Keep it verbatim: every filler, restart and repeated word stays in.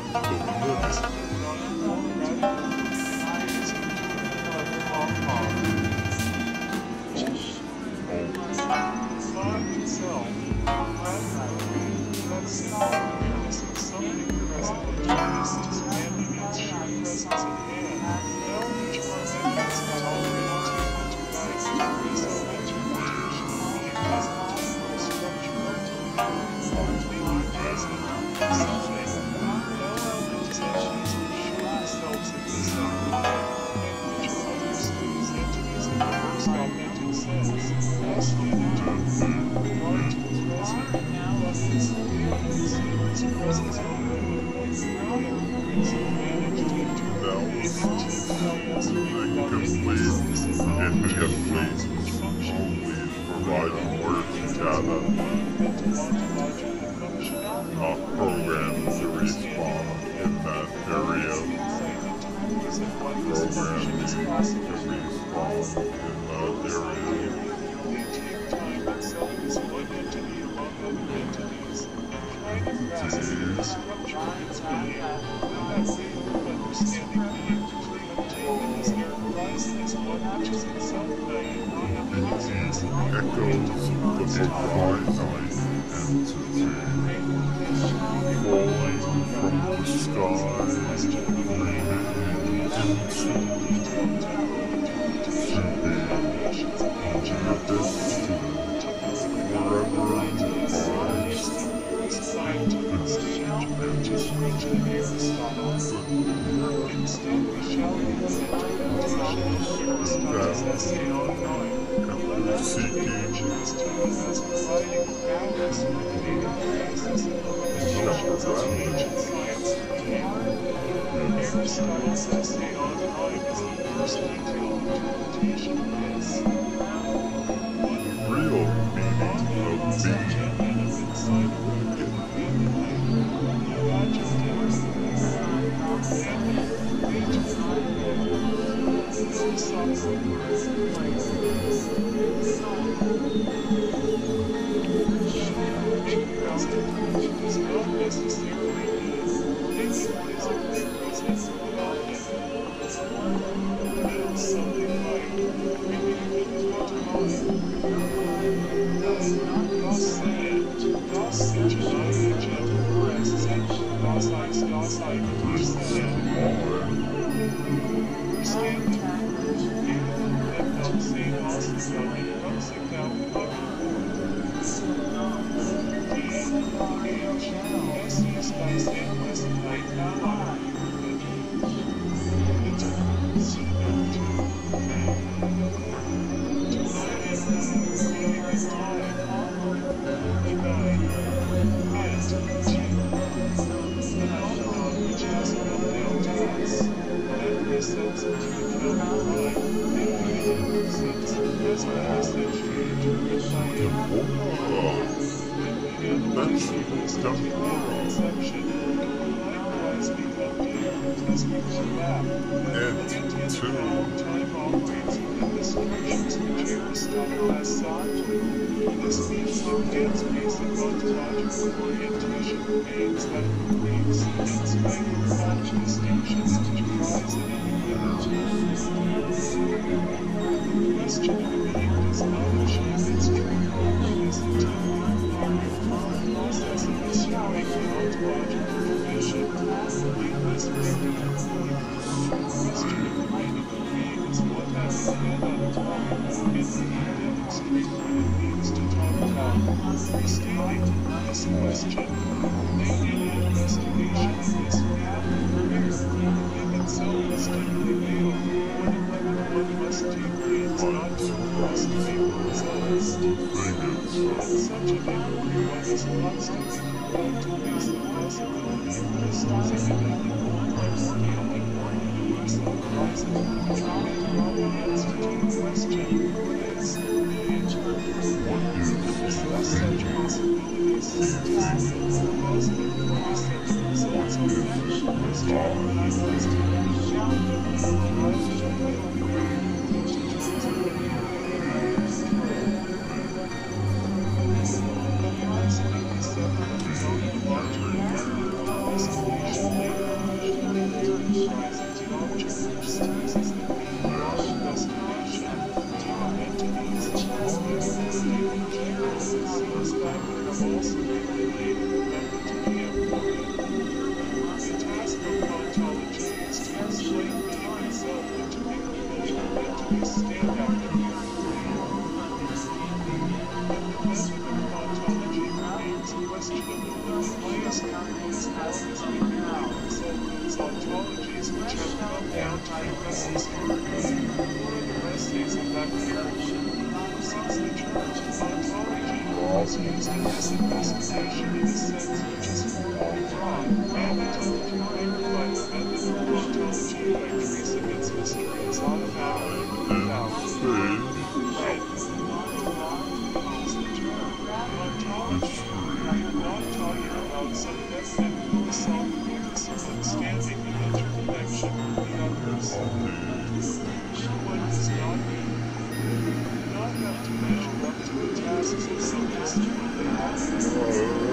Thank you. a standout in the but the method of ontology remains questionable. The highest order has always been the result of those ontologies which have come down to the restless character. What are the restes of that character? Since the term ontology is used in this investigation in a sense which is formally broad, and attempt to clarify the method of ontology by tracing its history is automatically without faith. Ontology. We are not talking about some definite philosophical discipline standing in interconnection with the others. One does not need, do not have to measure up to the tasks of some history.